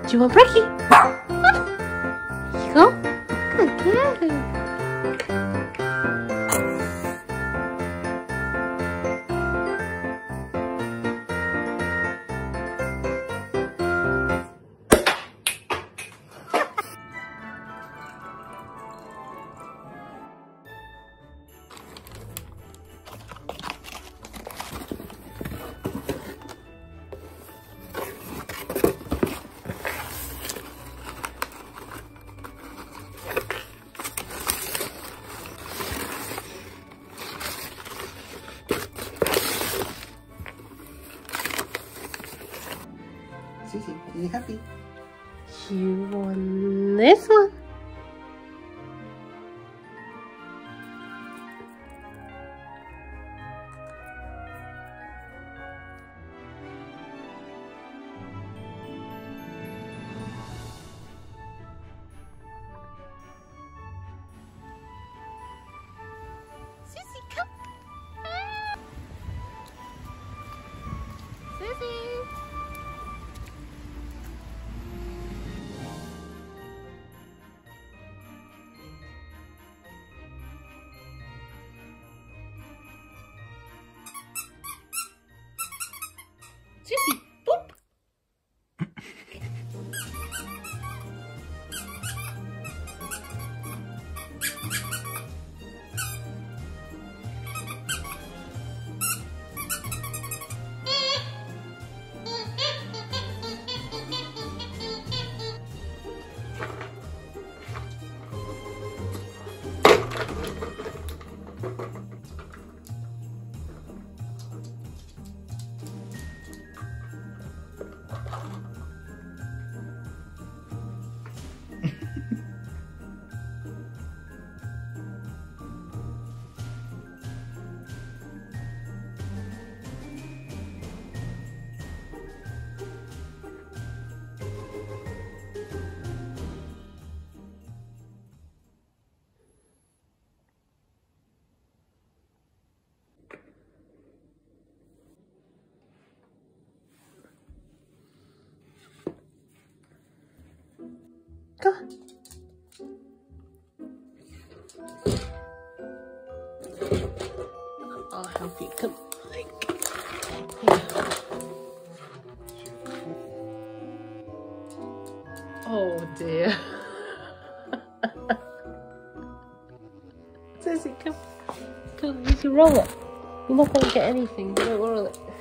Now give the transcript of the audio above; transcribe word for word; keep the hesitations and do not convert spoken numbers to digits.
Do you want Brekkie? Here you go. Good girl. Susie, are you happy? You want this one? Susie, come. Susie. Susie, boop. Go on. I'll help you. Come. Like, yeah. Oh dear. Susie, come. Come, you can roll it. You're not going to get anything. Don't roll it.